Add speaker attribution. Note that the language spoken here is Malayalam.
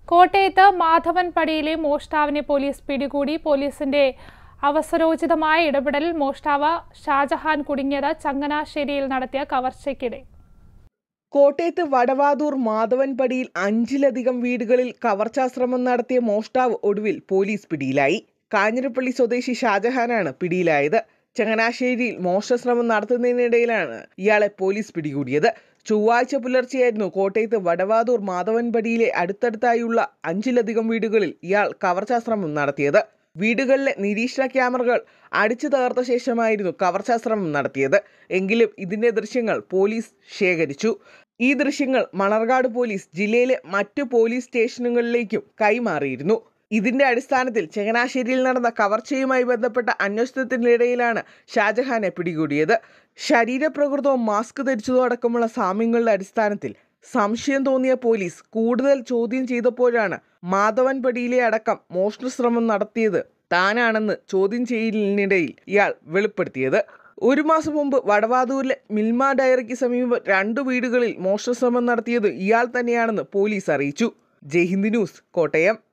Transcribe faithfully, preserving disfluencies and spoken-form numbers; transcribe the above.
Speaker 1: കോട്ടയത്ത് മാധവൻപടിയിലെ മോഷ്ടാവിനെ പോലീസ് പിടികൂടി. പോലീസിന്റെ അവസരോചിതമായ ഇടപെടൽ മോഷ്ടാവ് ഷാജഹാൻ കുടുങ്ങിയത് ചങ്ങനാശ്ശേരിയിൽ നടത്തിയ കവർച്ചയ്ക്കിടെ.
Speaker 2: കോട്ടയത്ത് വടവാതൂർ മാധവൻപടിയിൽ അഞ്ചിലധികം വീടുകളിൽ കവർച്ചാശ്രമം നടത്തിയ മോഷ്ടാവ് ഒടുവിൽ പോലീസ് പിടിയിലായി. കാഞ്ഞിരപ്പള്ളി സ്വദേശി ഷാജഹാനാണ് പിടിയിലായത്. ചങ്ങനാശ്ശേരിയിൽ മോഷണശ്രമം നടത്തുന്നതിനിടയിലാണ് ഇയാളെ പോലീസ് പിടികൂടിയത്. ചൊവ്വാഴ്ച പുലർച്ചെയായിരുന്നു കോട്ടയത്ത് വടവാതൂർ മാധവൻപടിയിലെ അടുത്തടുത്തായുള്ള അഞ്ചിലധികം വീടുകളിൽ ഇയാൾ കവർച്ചാശ്രമം നടത്തിയത്. വീടുകളിലെ നിരീക്ഷണ ക്യാമറകൾ അടിച്ചു തകർത്ത ശേഷമായിരുന്നു കവർച്ചാശ്രമം നടത്തിയത്. എങ്കിലും ഇതിന്റെ ദൃശ്യങ്ങൾ പോലീസ് ശേഖരിച്ചു. ഈ ദൃശ്യങ്ങൾ മണർകാട് പോലീസ് ജില്ലയിലെ മറ്റു പോലീസ് സ്റ്റേഷനുകളിലേക്കും കൈമാറിയിരുന്നു. ഇതിന്റെ അടിസ്ഥാനത്തിൽ ചങ്ങനാശ്ശേരിയിൽ നടന്ന കവർച്ചയുമായി ബന്ധപ്പെട്ട അന്വേഷണത്തിനിടയിലാണ് ഷാജഹാനെ പിടികൂടിയത്. ശരീരപ്രകൃതവും മാസ്ക് ധരിച്ചതോ അടക്കമുള്ള സാമ്യങ്ങളുടെ അടിസ്ഥാനത്തിൽ സംശയം തോന്നിയ പോലീസ് കൂടുതൽ ചോദ്യം ചെയ്തപ്പോഴാണ് മാധവൻപടിയിലെ അടക്കം മോഷണശ്രമം നടത്തിയത് താനാണെന്ന് ചോദ്യം ചെയ്യലിനിടയിൽ ഇയാൾ വെളിപ്പെടുത്തിയത്. ഒരു മാസം മുമ്പ് വടവാതൂരിലെ മിൽമ ഡയറിക്ക് സമീപം രണ്ടു വീടുകളിൽ മോഷണശ്രമം നടത്തിയത് ഇയാൾ തന്നെയാണെന്ന് പോലീസ് അറിയിച്ചു. ജയ് ഹിന്ദ് ന്യൂസ്, കോട്ടയം.